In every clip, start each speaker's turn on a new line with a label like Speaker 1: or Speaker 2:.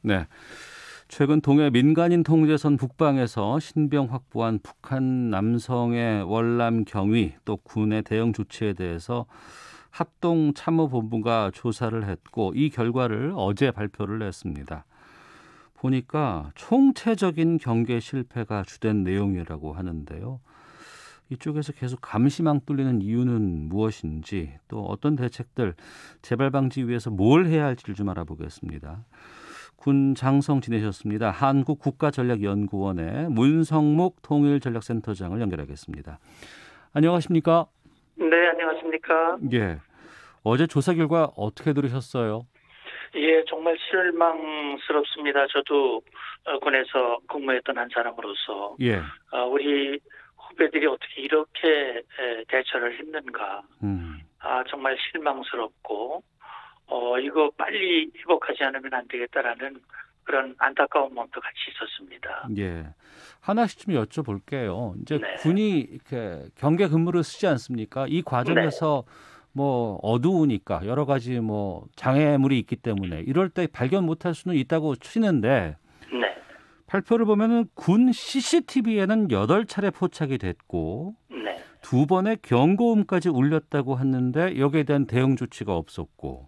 Speaker 1: 네. 최근 동해 민간인 통제선 북방에서 신병 확보한 북한 남성의 월남 경위 또 군의 대응 조치에 대해서 합동참모본부가 조사를 했고 이 결과를 어제 발표를 했습니다. 보니까 총체적인 경계 실패가 주된 내용이라고 하는데요. 이쪽에서 계속 감시망 뚫리는 이유는 무엇인지 또 어떤 대책들 재발 방지 위해서 뭘 해야 할지를 좀 알아보겠습니다. 군 장성 지내셨습니다. 한국국가전략연구원의 문성목 통일전략센터장을 연결하겠습니다. 안녕하십니까?
Speaker 2: 네, 안녕하십니까?
Speaker 1: 예. 어제 조사 결과 어떻게 들으셨어요?
Speaker 2: 예, 정말 실망스럽습니다. 저도 군에서 근무했던 한 사람으로서
Speaker 1: 예.
Speaker 2: 우리 후배들이 어떻게 이렇게 대처를 했는가.
Speaker 1: 음.
Speaker 2: 정말 실망스럽고 이거 빨리 회복하지 않으면 안 되겠다라는 그런 안타까운 마음도 같이 있었습니다.
Speaker 1: 예. 하나씩 좀 여쭤볼게요. 이제
Speaker 2: 네.
Speaker 1: 군이 이렇게 경계 근무를 쓰지 않습니까? 이 과정에서 뭐 어두우니까 여러 가지 뭐 장애물이 있기 때문에 이럴 때 발견 못할 수는 있다고 치는데
Speaker 2: 네.
Speaker 1: 발표를 보면은 군 CCTV에는 8차례 포착이 됐고
Speaker 2: 네.
Speaker 1: 2번의 경고음까지 울렸다고 하는데 여기에 대한 대응 조치가 없었고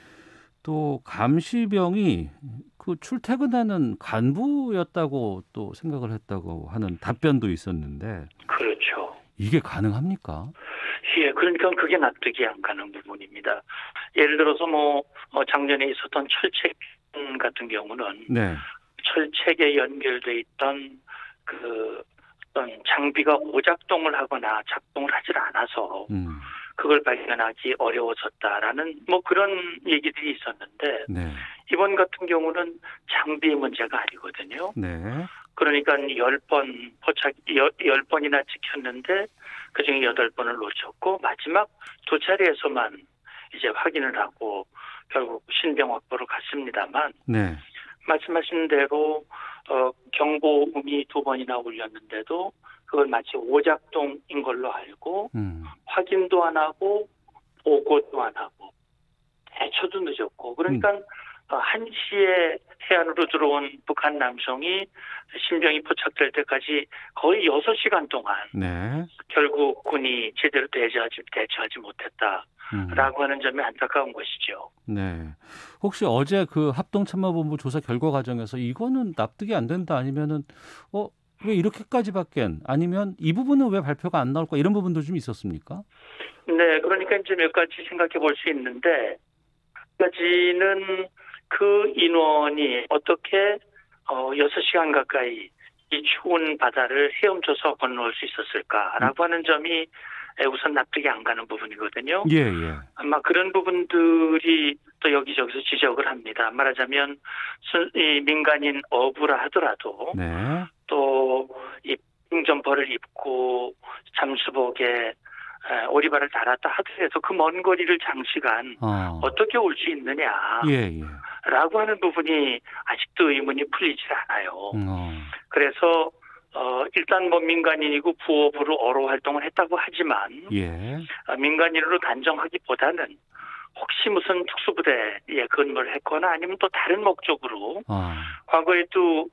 Speaker 1: 또 감시병이 그 출퇴근하는 간부였다고 또 생각을 했다고 하는 답변도 있었는데
Speaker 2: 그렇죠.
Speaker 1: 이게 가능합니까?
Speaker 2: 예, 그러니까 그게 납득이 안 가는 부분입니다. 예를 들어서 작년에 있었던 철책 같은 경우는
Speaker 1: 네.
Speaker 2: 철책에 연결돼 있던 그 어떤 장비가 오작동을 하거나 작동을 하질 않아서 그걸 발견하기 어려워졌다라는 그런 얘기들이 있었는데
Speaker 1: 네.
Speaker 2: 이번 같은 경우는 장비의 문제가 아니거든요.
Speaker 1: 네.
Speaker 2: 그러니까 10번이나 찍혔는데 그중에 8번을 놓쳤고 마지막 2차례에서만 이제 확인을 하고 결국 신병 확보로 갔습니다만
Speaker 1: 네.
Speaker 2: 말씀하신 대로 경보음이 2번이나 울렸는데도 그걸 마치 오작동인 걸로 알고 확인도 안 하고 보고도 안 하고 대처도 늦었고 그러니까 1시에 해안으로 들어온 북한 남성이 신병이 포착될 때까지 거의 6시간 동안
Speaker 1: 네.
Speaker 2: 결국 군이 제대로 대처하지 못했다라고 하는 점이 안타까운 것이죠.
Speaker 1: 네. 혹시 어제 그 합동참모본부 조사 결과 과정에서 이거는 납득이 안 된다 아니면은 왜 이렇게까지밖에 아니면 이 부분은 왜 발표가 안 나올까 이런 부분도 좀 있었습니까?
Speaker 2: 네, 그러니까 이제 몇 가지 생각해 볼 수 있는데 한 가지는 그 인원이 어떻게 6시간 가까이 이 추운 바다를 헤엄쳐서 건너올 수 있었을까라고 하는 점이 우선 납득이 안 가는 부분이거든요.
Speaker 1: 예, 예.
Speaker 2: 아마 그런 부분들이 또 여기저기서 지적을 합니다. 말하자면 이 민간인 어부라 하더라도
Speaker 1: 네.
Speaker 2: 또 이 점퍼를 입고 잠수복에 오리발을 달았다 하더라도 그 먼 거리를 장시간 어떻게 올 수 있느냐.
Speaker 1: 예, 예.
Speaker 2: 라고 하는 부분이 아직도 의문이 풀리질 않아요. 그래서 일단 민간인이고 부업으로 어로 활동을 했다고 하지만
Speaker 1: 예.
Speaker 2: 민간인으로 단정하기보다는 혹시 무슨 특수부대에 근무를 했거나 아니면 또 다른 목적으로 과거에도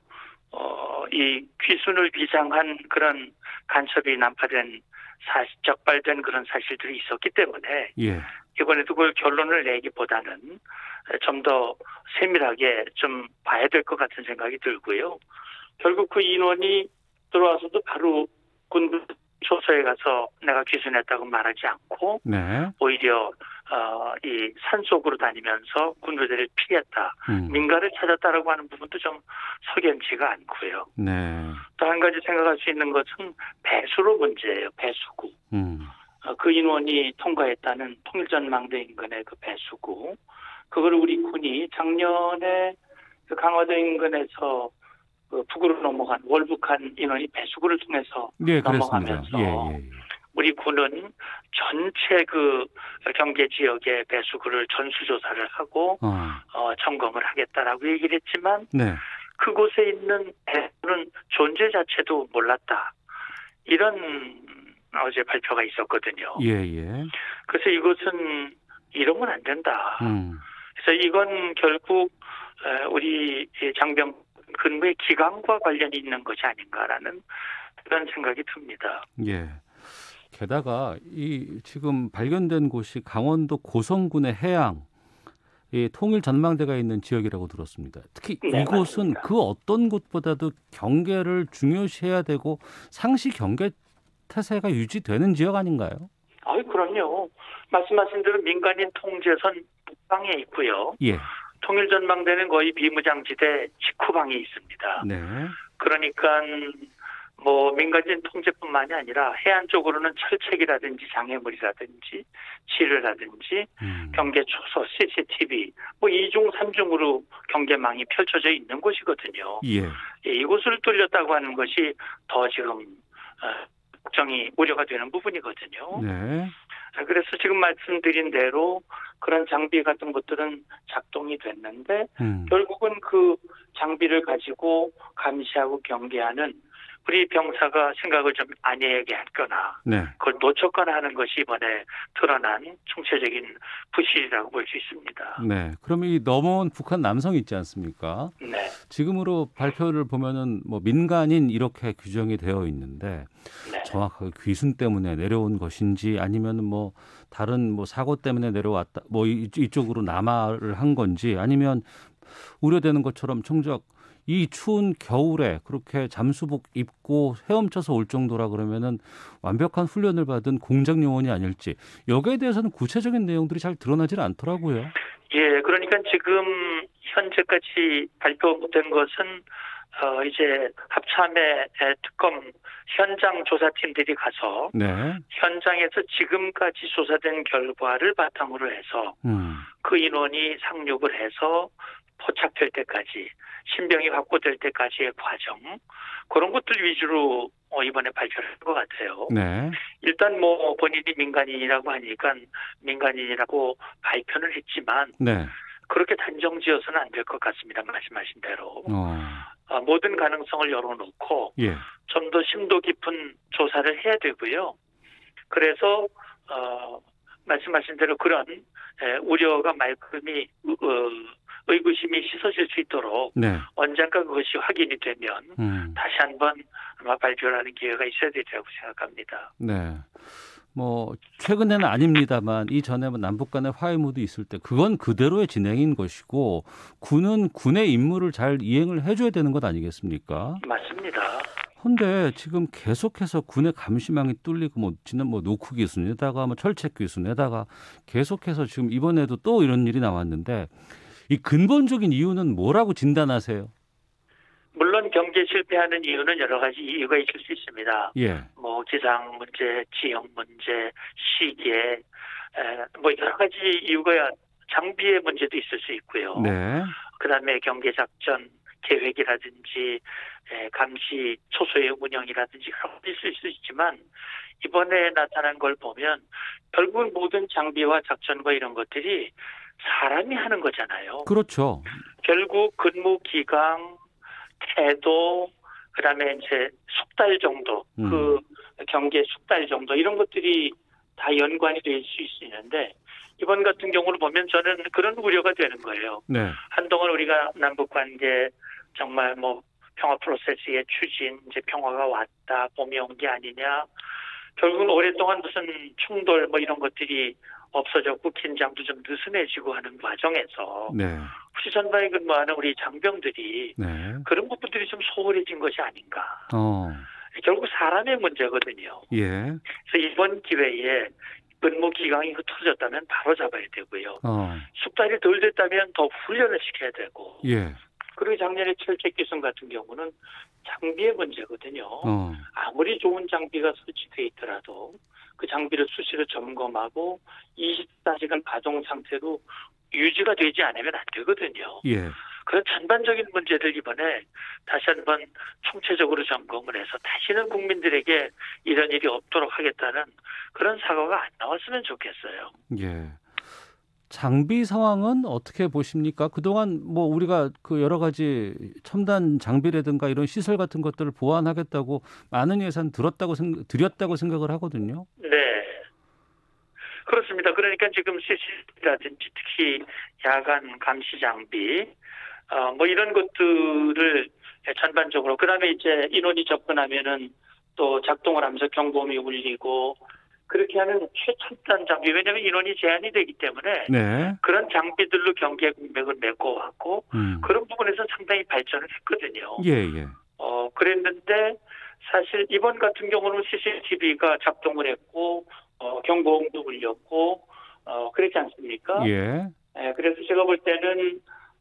Speaker 2: 이 귀순을 비상한 그런 간첩이 난파된 적발된 그런 사실들이 있었기 때문에
Speaker 1: 예.
Speaker 2: 이번에도 그걸 결론을 내기보다는 좀 더 세밀하게 좀 봐야 될 것 같은 생각이 들고요. 결국 그 인원이 들어와서도 바로 군 초소에 가서 내가 귀순했다고 말하지 않고
Speaker 1: 네.
Speaker 2: 오히려 이 산속으로 다니면서 군부대를 피했다. 민가를 찾았다라고 하는 부분도 좀 석연치가 않고요.
Speaker 1: 네.
Speaker 2: 또 한 가지 생각할 수 있는 것은 배수로 문제예요. 배수구. 그 인원이 통과했다는 통일전망대 인근의 그 배수구. 그걸 우리 군이 작년에 그 강화도 인근에서 그 북으로 넘어간 월북한 인원이 배수구를 통해서 넘어가면서 우리 군은 전체 그 경계 지역의 배수구를 전수조사를 하고 점검을 하겠다라고 얘기를 했지만
Speaker 1: 네.
Speaker 2: 그곳에 있는 배수는 존재 자체도 몰랐다. 이런 어제 발표가 있었거든요.
Speaker 1: 예.
Speaker 2: 그래서 이것은 이러면 안 된다. 그래서 이건 결국 우리 장병 근무의 기간과 관련이 있는 것이 아닌가라는 그런 생각이 듭니다.
Speaker 1: 예. 게다가 이 지금 발견된 곳이 강원도 고성군의 해양, 이 통일 전망대가 있는 지역이라고 들었습니다. 특히
Speaker 2: 네,
Speaker 1: 이곳은
Speaker 2: 맞습니다.
Speaker 1: 그 어떤 곳보다도 경계를 중요시해야 되고 상시 경계 태세가 유지되는 지역 아닌가요?
Speaker 2: 그럼요. 말씀하신 대로 민간인 통제선 북방에 있고요.
Speaker 1: 예.
Speaker 2: 통일 전망대는 거의 비무장지대 직후방에 있습니다.
Speaker 1: 네.
Speaker 2: 그러니까 민간인 통제뿐만이 아니라 해안 쪽으로는 철책이라든지 장애물이라든지 지뢰라든지 경계 초소, CCTV 이중 삼중으로 경계망이 펼쳐져 있는 곳이거든요.
Speaker 1: 예.
Speaker 2: 이곳을 뚫렸다고 하는 것이 더 지금 걱정이 우려가 되는 부분이거든요.
Speaker 1: 네.
Speaker 2: 그래서 지금 말씀드린 대로 그런 장비 같은 것들은 작동이 됐는데 결국은 그 장비를 가지고 감시하고 경계하는 우리 병사가 생각을 좀 안이하게 했거나
Speaker 1: 네.
Speaker 2: 그걸 놓쳤거나 하는 것이 이번에 드러난 총체적인 부실이라고 볼 수 있습니다.
Speaker 1: 네. 그럼 이 넘어온 북한 남성 있지 않습니까?
Speaker 2: 네.
Speaker 1: 지금으로 발표를 보면은 민간인 이렇게 규정이 되어 있는데
Speaker 2: 네.
Speaker 1: 정확하게 귀순 때문에 내려온 것인지 아니면은 다른 사고 때문에 내려왔다 이쪽으로 남하를 한 건지 아니면 우려되는 것처럼 총적 이 추운 겨울에 그렇게 잠수복 입고 헤엄쳐서 올 정도라 그러면은 완벽한 훈련을 받은 공작 요원이 아닐지 여기에 대해서는 구체적인 내용들이 잘 드러나질 않더라고요.
Speaker 2: 예, 그러니까 지금 현재까지 발표된 것은 이제 합참의 특검 현장 조사팀들이 가서
Speaker 1: 네.
Speaker 2: 현장에서 지금까지 조사된 결과를 바탕으로 해서 그 인원이 상륙을 해서 포착될 때까지 신병이 확보될 때까지의 과정 그런 것들 위주로 이번에 발표를 한 것 같아요.
Speaker 1: 네.
Speaker 2: 일단 본인이 민간인이라고 하니까 민간인이라고 발표는 했지만
Speaker 1: 네.
Speaker 2: 그렇게 단정지어서는 안 될 것 같습니다. 말씀하신 대로 모든 가능성을 열어놓고
Speaker 1: 예.
Speaker 2: 좀 더 심도 깊은 조사를 해야 되고요. 그래서 말씀하신 대로 그런 우려가 말끔히 의구심이 씻어질 수 있도록
Speaker 1: 네.
Speaker 2: 언젠가 그것이 확인이 되면 다시 한번 아마 발표를 하는 기회가 있어야 되리라고 생각합니다.
Speaker 1: 네. 최근에는 아닙니다만 이전에 남북 간의 화해 모드 있을 때 그건 그대로의 진행인 것이고 군은 군의 임무를 잘 이행을 해줘야 되는 것 아니겠습니까?
Speaker 2: 맞습니다.
Speaker 1: 그런데 지금 계속해서 군의 감시망이 뚫리고 지난 노크 기순에다가 철책 기순에다가 계속해서 지금 이번에도 또 이런 일이 나왔는데 이 근본적인 이유는 뭐라고 진단하세요?
Speaker 2: 물론 경제 실패하는 이유는 여러 가지 이유가 있을 수 있습니다.
Speaker 1: 예.
Speaker 2: 기상 문제, 지형 문제, 시기에 여러 가지 이유가 장비의 문제도 있을 수 있고요.
Speaker 1: 네.
Speaker 2: 그다음에 경계 작전 계획이라든지 감시 초소의 운영이라든지 그런 게 있을 수 있지만 이번에 나타난 걸 보면 결국은 모든 장비와 작전과 이런 것들이 사람이 하는 거잖아요.
Speaker 1: 그렇죠.
Speaker 2: 결국 근무 기간, 태도, 그다음에 이제 숙달 정도, 그 경계 숙달 정도 이런 것들이 다 연관이 될 수 있는데 이번 같은 경우를 보면 저는 그런 우려가 되는 거예요.
Speaker 1: 네.
Speaker 2: 한동안 우리가 남북 관계 정말 평화 프로세스의 추진, 이제 평화가 왔다, 봄이 온 게 아니냐. 결국은 오랫동안 무슨 충돌 이런 것들이 없어졌고 긴장도 좀 느슨해지고 하는 과정에서
Speaker 1: 네.
Speaker 2: 후지전방에 근무하는 우리 장병들이
Speaker 1: 네.
Speaker 2: 그런 부분들이 좀 소홀해진 것이 아닌가. 결국 사람의 문제거든요.
Speaker 1: 예.
Speaker 2: 그래서 이번 기회에 근무 기간이 흩어졌다면 바로 잡아야 되고요. 숙달이 덜 됐다면 더 훈련을 시켜야 되고.
Speaker 1: 예.
Speaker 2: 그리고 작년에 철책 기순 같은 경우는 장비의 문제거든요. 아무리 좋은 장비가 설치되어 있더라도 그 장비를 수시로 점검하고 24시간 가동 상태로 유지가 되지 않으면 안 되거든요.
Speaker 1: 예.
Speaker 2: 그런 전반적인 문제들 이번에 다시 한번 총체적으로 점검을 해서 다시는 국민들에게 이런 일이 없도록 하겠다는 그런 사과가 안 나왔으면 좋겠어요.
Speaker 1: 예. 장비 상황은 어떻게 보십니까? 그동안 우리가 그 여러 가지 첨단 장비라든가 이런 시설 같은 것들을 보완하겠다고 많은 예산 드렸다고 생각을 하거든요.
Speaker 2: 네. 그렇습니다. 그러니까 지금 CCTV라든지 특히 야간 감시 장비 뭐 이런 것들을 전반적으로 그다음에 이제 인원이 접근하면은 또 작동을 하면서 경보음이 울리고 그렇게 하는 최첨단 장비 왜냐하면 인원이 제한이 되기 때문에
Speaker 1: 네.
Speaker 2: 그런 장비들로 경계 공백을 메꿔왔고 그런 부분에서 상당히 발전을 했거든요.
Speaker 1: 예, 예.
Speaker 2: 그랬는데 사실 이번 같은 경우는 CCTV가 작동을 했고 경보음도 울렸고 그렇지 않습니까?
Speaker 1: 예.
Speaker 2: 그래서 제가 볼 때는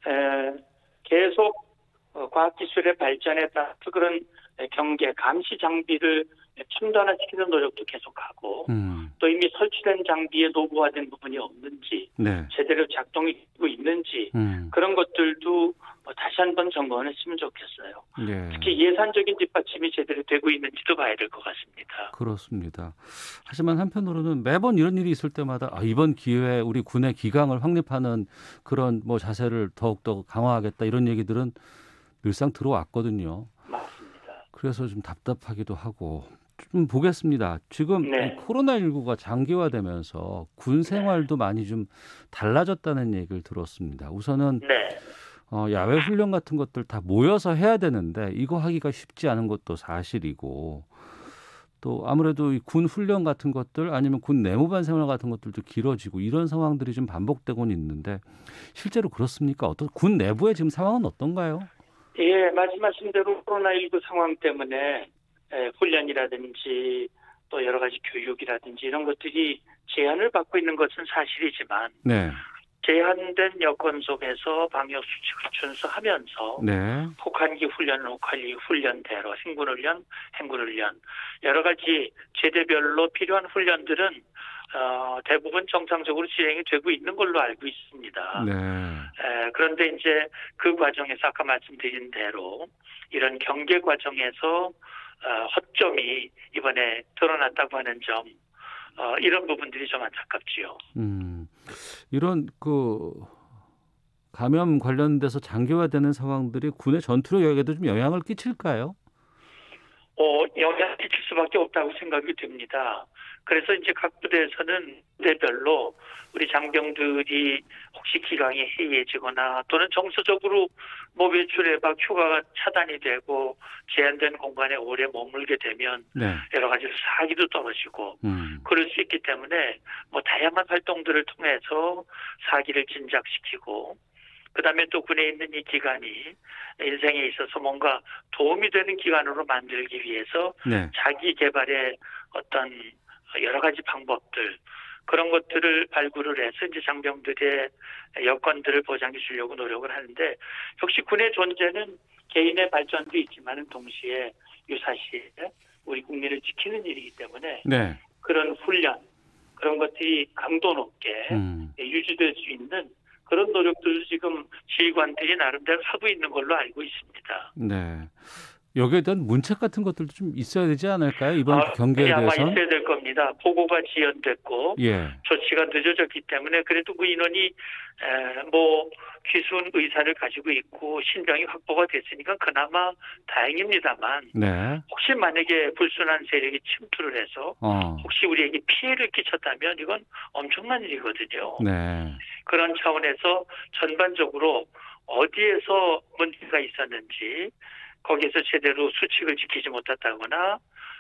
Speaker 2: 계속 과학기술의 발전에 따라서 그런 경계, 감시 장비를 첨단화시키는 노력도 계속하고 또 이미 설치된 장비에 노후화된 부분이 없는지
Speaker 1: 네.
Speaker 2: 제대로 작동이 되고 있는지 그런 것들도 다시 한번 점검을 했으면 좋겠어요.
Speaker 1: 예.
Speaker 2: 특히 예산적인 뒷받침이 제대로 되고 있는지도 봐야 될 것 같습니다.
Speaker 1: 그렇습니다. 하지만 한편으로는 매번 이런 일이 있을 때마다 이번 기회에 우리 군의 기강을 확립하는 그런 뭐 자세를 더욱더 강화하겠다 이런 얘기들은 늘상 들어왔거든요.
Speaker 2: 맞습니다.
Speaker 1: 그래서 좀 답답하기도 하고 좀 보겠습니다. 지금
Speaker 2: 네.
Speaker 1: 코로나19가 장기화되면서 군 생활도 많이 좀 달라졌다는 얘기를 들었습니다. 우선은
Speaker 2: 네.
Speaker 1: 야외 훈련 같은 것들 다 모여서 해야 되는데 이거 하기가 쉽지 않은 것도 사실이고 또 아무래도 이 군 훈련 같은 것들 아니면 군 내무반 생활 같은 것들도 길어지고 이런 상황들이 좀 반복되고는 있는데 실제로 그렇습니까? 군 내부의 지금 상황은 어떤가요?
Speaker 2: 예, 말씀하신 대로 코로나19 상황 때문에 훈련이라든지 또 여러 가지 교육이라든지 이런 것들이 제한을 받고 있는 것은 사실이지만
Speaker 1: 네.
Speaker 2: 제한된 여건 속에서 방역 수칙을 준수하면서
Speaker 1: 네.
Speaker 2: 혹한기 훈련, 혹한기 훈련대로 행군훈련, 행군훈련 여러 가지 제대별로 필요한 훈련들은 대부분 정상적으로 진행이 되고 있는 걸로 알고 있습니다.
Speaker 1: 네.
Speaker 2: 그런데 이제 그 과정에서 아까 말씀드린 대로 이런 경계 과정에서 허점이 이번에 드러났다고 하는 점 이런 부분들이 좀 안타깝지요.
Speaker 1: 이런 감염 관련돼서 장기화되는 상황들이 군의 전투력에도 좀 영향을 끼칠까요?
Speaker 2: 영향을 끼칠 수밖에 없다고 생각이 됩니다. 그래서 이제 각 부대에서는 부대별로 우리 장병들이 혹시 기강이 해이해지거나 또는 정서적으로 뭐 외출 예방 휴가가 차단이 되고 제한된 공간에 오래 머물게 되면
Speaker 1: 네.
Speaker 2: 여러 가지 사기도 떨어지고 그럴 수 있기 때문에 뭐 다양한 활동들을 통해서 사기를 진작시키고 그다음에 또 군에 있는 이 기간이 인생에 있어서 뭔가 도움이 되는 기간으로 만들기 위해서
Speaker 1: 네.
Speaker 2: 자기 개발의 어떤 여러 가지 방법들 그런 것들을 발굴을 해서 이제 장병들의 여건들을 보장해 주려고 노력을 하는데 역시 군의 존재는 개인의 발전도 있지만은 동시에 유사시 우리 국민을 지키는 일이기 때문에
Speaker 1: 네.
Speaker 2: 그런 훈련 그런 것들이 강도 높게 유지될 수 있는 그런 노력들을 지금 지휘관들이 나름대로 하고 있는 걸로 알고 있습니다.
Speaker 1: 네. 여기에 대한 문책 같은 것들도 좀 있어야 되지 않을까요? 이번 경계에
Speaker 2: 아마
Speaker 1: 대해서?
Speaker 2: 있어야 될 겁니다. 보고가 지연됐고
Speaker 1: 예.
Speaker 2: 조치가 늦어졌기 때문에 그래도 그 인원이 뭐 귀순 의사를 가지고 있고 신병이 확보가 됐으니까 그나마 다행입니다만
Speaker 1: 네.
Speaker 2: 혹시 만약에 불순한 세력이 침투를 해서 혹시 우리에게 피해를 끼쳤다면 이건 엄청난 일이거든요.
Speaker 1: 네.
Speaker 2: 그런 차원에서 전반적으로 어디에서 문제가 있었는지 거기에서 제대로 수칙을 지키지 못했다거나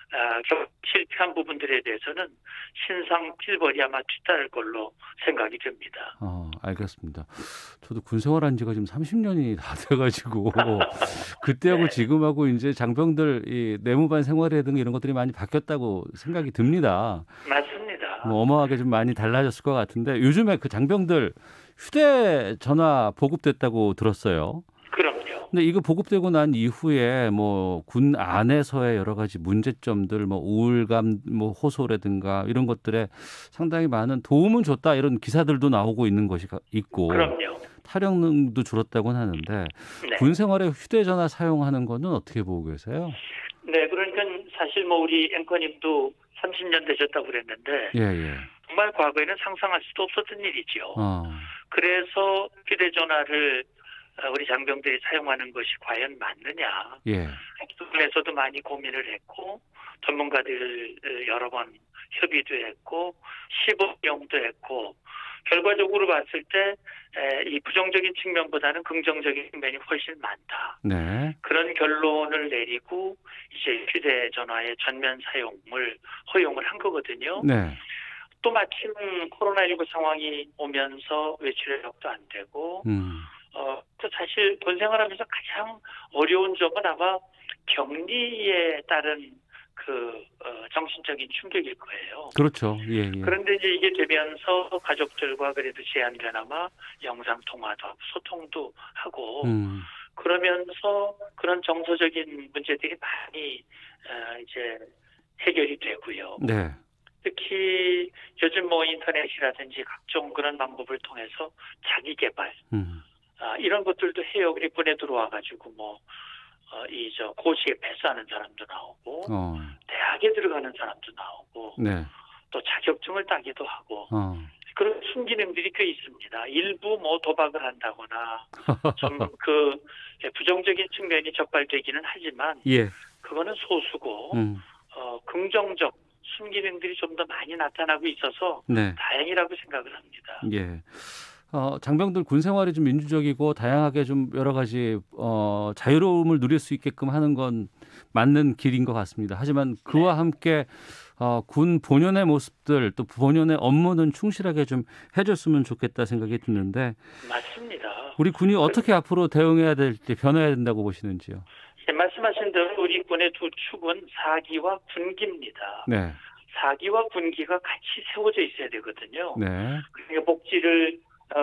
Speaker 2: 실패한 부분들에 대해서는 신상 필벌이 아마 뒤따를 걸로 생각이 됩니다.
Speaker 1: 알겠습니다. 저도 군 생활한 지가 지금 30년이 다 돼가지고 그때하고
Speaker 2: 네.
Speaker 1: 지금하고 이제 장병들 이 내무반 생활이라든가 이런 것들이 많이 바뀌었다고 생각이 듭니다.
Speaker 2: 맞습니다.
Speaker 1: 뭐 어마하게 좀 많이 달라졌을 것 같은데 요즘에 그 장병들 휴대전화 보급됐다고 들었어요.
Speaker 2: 그럼요.
Speaker 1: 근데 이거 보급되고 난 이후에 뭐 군 안에서의 여러 가지 문제점들, 뭐 우울감, 뭐 호소라든가 이런 것들에 상당히 많은 도움은 줬다 이런 기사들도 나오고 있는 것이 있고,
Speaker 2: 그럼요.
Speaker 1: 탈영능도 줄었다고는 하는데
Speaker 2: 네.
Speaker 1: 군 생활에 휴대전화 사용하는 거는 어떻게 보고 계세요?
Speaker 2: 네, 그러니까 사실 뭐 우리 앵커님도 30년 되셨다고 그랬는데
Speaker 1: 예.
Speaker 2: 정말 과거에는 상상할 수도 없었던 일이죠. 그래서 휴대전화를 우리 장병들이 사용하는 것이 과연 맞느냐.
Speaker 1: 예.
Speaker 2: 부분에서도 많이 고민을 했고 전문가들 여러 번 협의도 했고 시범용도 했고 결과적으로 봤을 때 이 부정적인 측면보다는 긍정적인 측면이 훨씬 많다.
Speaker 1: 네.
Speaker 2: 그런 결론을 내리고 이제 휴대전화의 전면 사용을 허용을 한 거거든요.
Speaker 1: 네.
Speaker 2: 또 마침 코로나19 상황이 오면서 외출력도 안 되고 또 사실 본 생활하면서 가장 어려운 점은 아마 격리에 따른 정신적인 충격일 거예요.
Speaker 1: 그렇죠. 예, 예.
Speaker 2: 그런데 이제 이게 되면서 가족들과 그래도 제한되나마 영상 통화도 하고 소통도 하고 그러면서 그런 정서적인 문제들이 많이 이제 해결이 되고요.
Speaker 1: 네.
Speaker 2: 특히 요즘 뭐 인터넷이라든지 각종 그런 방법을 통해서 자기 개발 이런 것들도 해요. 그리고 군에 들어와 가지고 뭐 고시에 패스하는 사람도 나오고 대학에 들어가는 사람도 나오고
Speaker 1: 네.
Speaker 2: 또 자격증을 따기도 하고 그런 순기능들이 꽤 있습니다. 일부 뭐 도박을 한다거나 좀 부정적인 측면이 적발되기는 하지만
Speaker 1: 예.
Speaker 2: 그거는 소수고 긍정적 순기능들이 좀 더 많이 나타나고 있어서
Speaker 1: 네.
Speaker 2: 다행이라고 생각을 합니다.
Speaker 1: 예. 장병들 군 생활이 좀 민주적이고 다양하게 좀 여러 가지 자유로움을 누릴 수 있게끔 하는 건 맞는 길인 것 같습니다. 하지만 그와 함께 군 본연의 모습들 또 본연의 업무는 충실하게 좀 해줬으면 좋겠다 생각이 드는데
Speaker 2: 맞습니다.
Speaker 1: 우리 군이 어떻게 앞으로 대응해야 될지 변해야 된다고 보시는지요?
Speaker 2: 네, 말씀하신 대로 우리 군의 두 축은 사기와 군기입니다.
Speaker 1: 네.
Speaker 2: 사기와 군기가 같이 세워져 있어야 되거든요.
Speaker 1: 네.
Speaker 2: 그러니까 복지를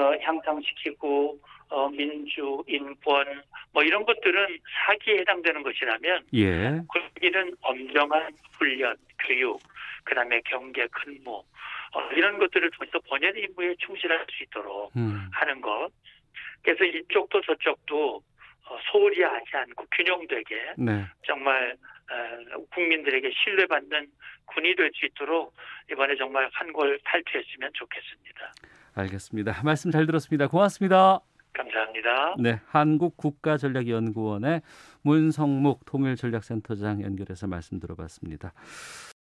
Speaker 2: 향상시키고 민주, 인권 뭐 이런 것들은 사기에 해당되는 것이라면
Speaker 1: 예.
Speaker 2: 군기는 엄정한 훈련, 교육, 그다음에 경계, 근무 이런 것들을 통해서 본연의 임무에 충실할 수 있도록 하는 것. 그래서 이쪽도 저쪽도 소홀히 하지 않고 균형되게
Speaker 1: 네.
Speaker 2: 정말 국민들에게 신뢰받는 군이 될 수 있도록 이번에 정말 환골 탈퇴했으면 좋겠습니다.
Speaker 1: 알겠습니다. 말씀 잘 들었습니다. 고맙습니다.
Speaker 2: 감사합니다.
Speaker 1: 네, 한국국가전략연구원의 문성묵 통일전략센터장 연결해서 말씀 들어봤습니다.